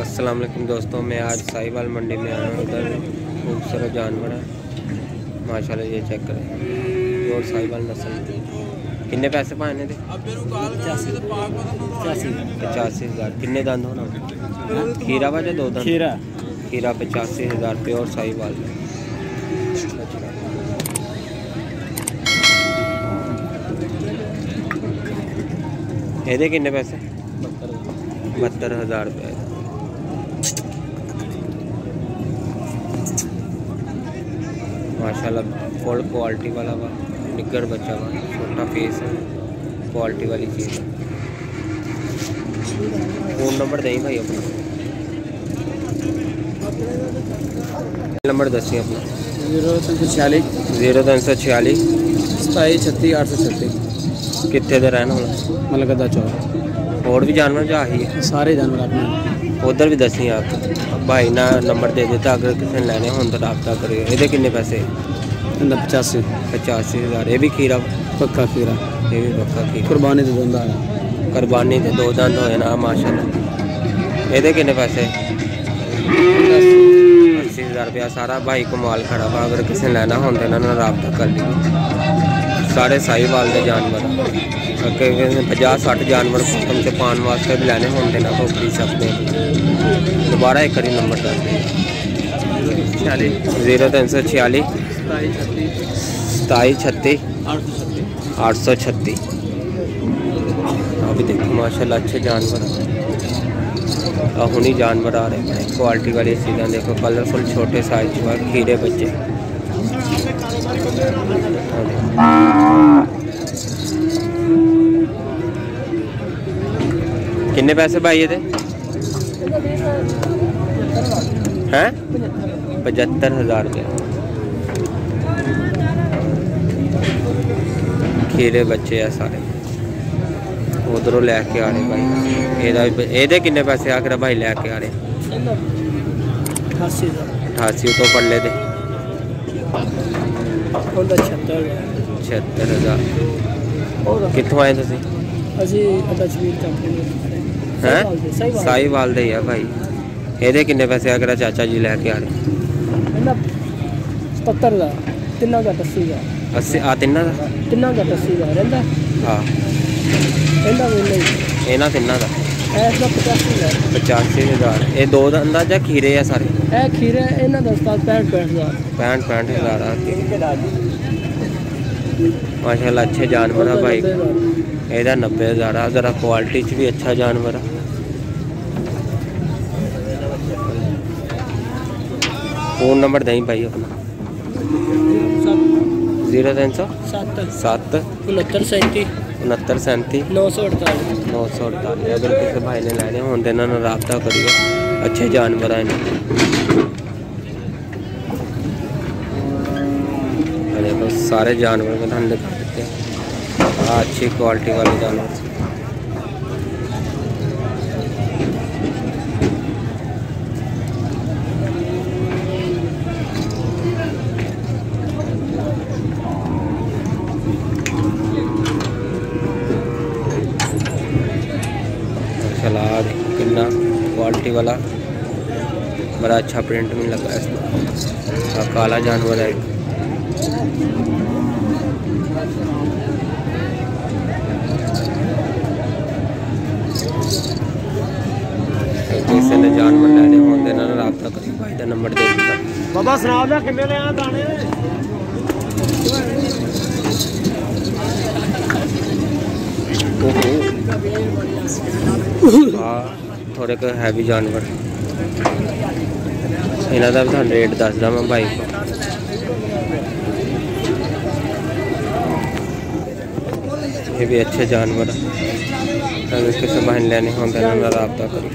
अस्सलाम वालेकुम दोस्तों, मैं आज साहिवाल मंडी में आया हूँ। उधर खूबसूरत जानवर है माशाल्लाह, ये चेक करें। और साहिवाल नस्ल किन्ने पैसे पाने थे? 85,000। किन्ने दंद होना? खीरा वजह दो दंद? खीरा 85,000 रुपये और साहिवाल। ये किन्ने पैसे? 72,000 रुपये। माशाल्लाह फुल क्वालिटी वाला वा, निगर बच्चा वा, छोटा फेस है, क्वालिटी वाली चीज़ है। फ़ोन नंबर दें भाई अपना, नंबर दसी अपना। 0346 0346 2736 836। कितने दे रहने वाला? मलकदा चौक। और भी जानवर जो ही है? सारे जानवर अपने उधर भी दसी आप भाई ना नंबर दे देता, अगर किसी ने लेने हो तो रब्ता करिए। ये किन्ने पैसे? 85,000। ये भी खीरा पक्का खीरा, ये भी पक्का खीरा। कुर्बानी दे दंदा, कुर्बानी दे दो दंद होए ना माशाल्लाह। ये किन्ने पैसे? 80,000 रुपया। सारा भाई को माल खड़ा हुआ, अगर किसी ने लेना हो तो इन्होंने रब्ता कर लीजिए। सारे साहिवाल के जानवर 50-60 जानवर तुमसे पान वास्ते भी लेने होंगे ना तो खरीद सकते हैं। दोबारा एक करी नंबर दस 0346 2736 836। अभी देखो माशाल्लाह अच्छे जानवर, हुनी जानवर आ रहे हैं, क्वालिटी वाली चीज़ें देखो। कलरफुल छोटे साइज हुआ, खीरे बच्चे। किन्ने पैसे भाई ये थे? हैं 75,000 रुपये। खीरे बच्चे है सारे, उधरों लैके आ रहे भाई। ये किन्ने पैसे आकर भाई लैके आ रहे? 88 तो पढ़ ले दे 76,000। कितों आए तुम? साहिवाल दे है भाई। ये किन्ने पैसे अगर चाचा जी लैके आ रहे? 77,000। तिना का 80,000। 80 आ तिना का? तिना का 80,000 रहता। हाँ रहता भी नहीं। इन्हों तिना का 85,000। 85,000। ये दो दंदा या खीरे है सारे? खीरे इन्हों का 65,000। 65,000 माशाल्लाह अच्छे जानवर है भाई। ਇਹਦਾ 90,000 ਆ। ज़रा क्वालिटी भी अच्छा जानवर है। फ़ोन नंबर दें भाई अपना। 0307 6937 6937 948। अगर किसी भाई ने लेने हो तो इन्होंने रब्ता करियो, अच्छे जानवर हैं। देखो सारे जानवर को धंधे कर देते हैं, अच्छी क्वालिटी वाले जानवर। चला देखो कितना क्वालिटी वाला, बड़ा अच्छा प्रिंट में लगा इसमें। काला जानवर है। किसी ने जानवर लेने होंगे ना रब्ता करिए, भाई का नंबर दे दिया। बाबा सराब ना किन्ने ले आ दाने। हाँ थोड़े को हैवी जानवर, इन्हों का भी थानू रेट दसदा मैं भाई को। ये भी अच्छे जानवर है, अगर किसी भाई लेने होंगे ना रब्ता करिए।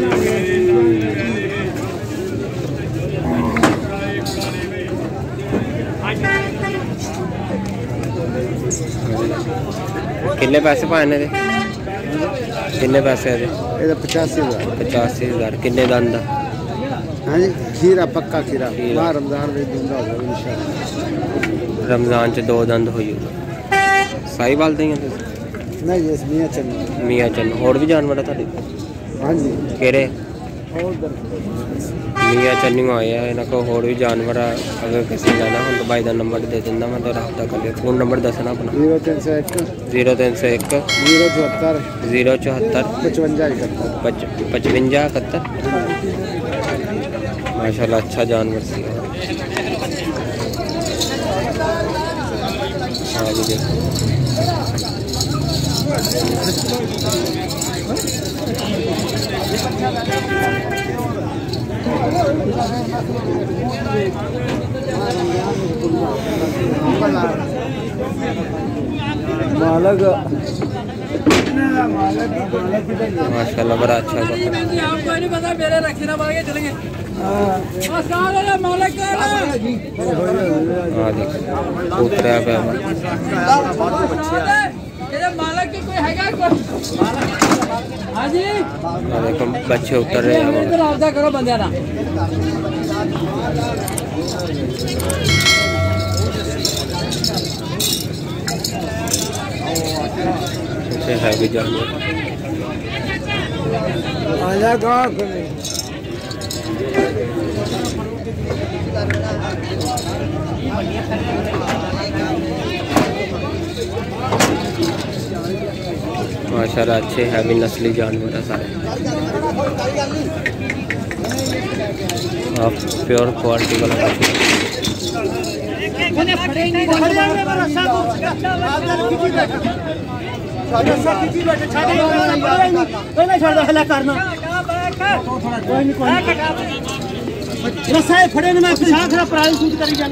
किन्ने पैसे पाने थे? किन्ने पैसे? 85,000। 85,000। किन्ने दंद? हाँ जी खीरा पक्का खीरा। रमजान में दूंगा इंशाल्लाह। रमजान च दो दंद हो साहिवाल दे नहीं ये मियाँ चन्न। मियाँ चन्न। और भी जानवर है? हाँ जी केरे? ਨੀਆਂ ਚੰਨੀਆਂ ਆਏ ਆ ਇਹਨਾਂ ਕੋਲ ਹੋਰ ਵੀ ਜਾਨਵਰ ਆ ਅਗਰ ਕਿਸੇ ਨੇ ਲੈਣਾ ਹੁਣ ਤਾਂ ਬਾਈ ਦਾ ਨੰਬਰ ਦੇ ਦਿੰਦਾ ਮੈਂ ਤਾਂ ਰਾਬਤਾ ਕਰ ਲਿਓ ਫੋਨ ਨੰਬਰ ਦੱਸਣਾ ਆਪਣਾ 0301 0301 074 074 55 55 71 माशाल्लाह अच्छा जानवर सी मालक माशाल्लाह बड़ा अच्छा आपको नहीं पता मेरे रखे ना बागे चलेंगे मालक हाँ देख उतरा पे मालक की कोई है हाँ जी देखो बच्चे उतर रहे हैं राब्ता करो बंदे ना है भी जानवर आजा कहाँ माशाल्लाह अच्छे हैवी नस्ली जानवर है सारे प्योर क्वालिटी वाला फड़े मैं प्राइस शूट करी जाना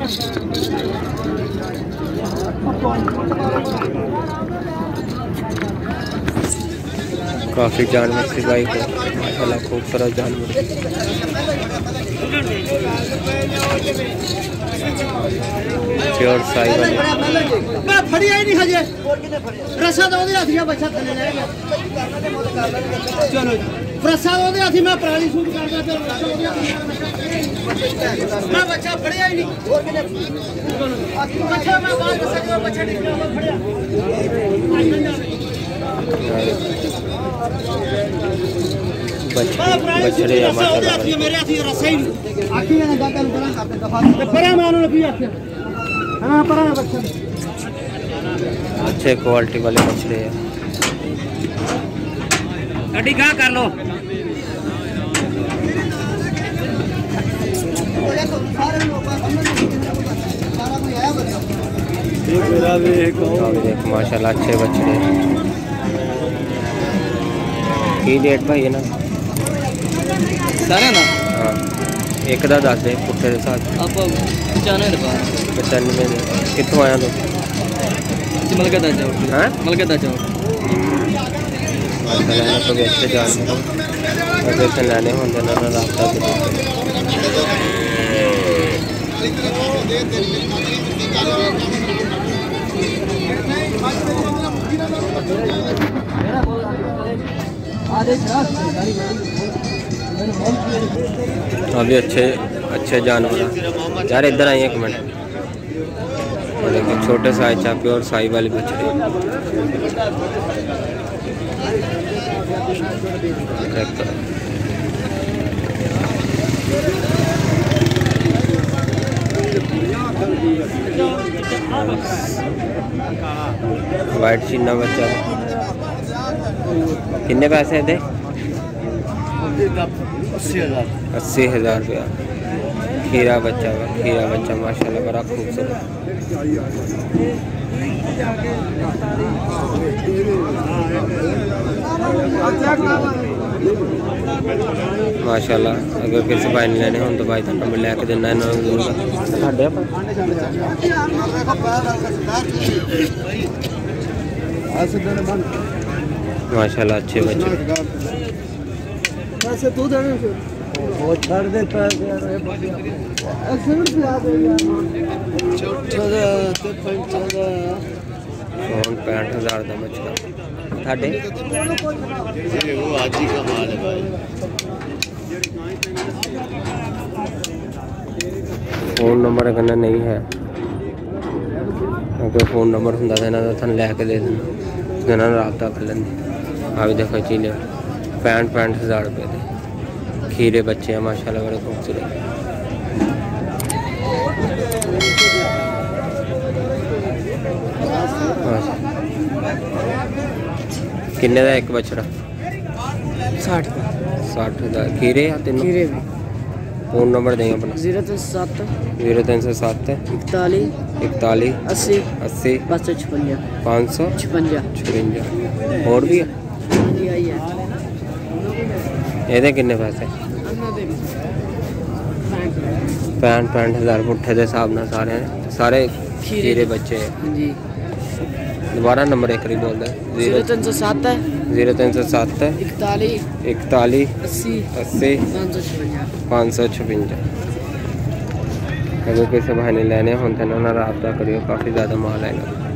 काफ़ी जानवर सी भाई को माशाल्लाह खूबसूरत जानवर प्योर साई वाली मैं फड़ी आई नहीं हजे रसा दो दे हाथी बच्चा थले ले गया चलो रसा दो दे हाथी मैं प्राणी शूट करदा ते मैं बच्चा फड़ी आई नहीं और किने बच्चा मैं बात कर सकदा बच्चा निकला मैं फड़या बछड़े माशाल्लाह मेरे हाथी रसा ही आखी ने दादा नु बड़ा करते दफा परा मैं उन्होंने भी आखिया हां परा बच्चा अच्छे क्वालिटी वाले बछड़े हैं गड्डी कहां कर लो देख माशाल्लाह अच्छे बछड़े की डेट भाई है ना सारे ना हाँ एक दा दस दे पुट्ठे के साथ आप 95 कितों आया तू मलका दा जाओ हाँ मलका दा जाओ माशाल्लाह तो अच्छे जानवर अगर से लेने होंगे ना रास्ता अभी अच्छे जानवर यार इधर आई एक मिनट देखिए छोटे साइज चा प्योर साई वाली बछड़ी वाइट चीना बच्चा कितने पैसे थे 80,000 रुपया खीरा बच्चा माशाल्लाह बड़ा खूबसूरत माशाल्लाह अगर किसी भाई ने लेने हो तो भाई का नंबर लैके देना जरूर माशाल्लाह अच्छे बच्चे तू वो छड़ दे फोन 65,000 का बच्चा थाडे वो आज ही का माल है भाई फोन नंबर कन्नै नहीं है अगर फोन नंबर होंदा तो इन्हां दा थानू लैके दे देना रब्ता कर लेंदे आ भी देखो चीले 65,000 रुपये दे खीरे बच्चे हैं माशाल्लाह बड़े खूबसूरत। किन्ने का एक बछड़ा? 60 का खीरे या तीनों? खीरे भी। फोन नंबर देंगे अपना? 037 0307 41 41 80 80 556 556 और भी है? जी आई है ये किन्ने पैसे? 65,000 पुट्ठे के हिसाब न सारे खीरे बच्चे हैं जी। दोबारा नंबर एक बोल दे। 0307 0307 41 41 80 80 556। अगर किसी भाई ने लेने होते ना रब्ता करियो, काफ़ी ज़्यादा माल है।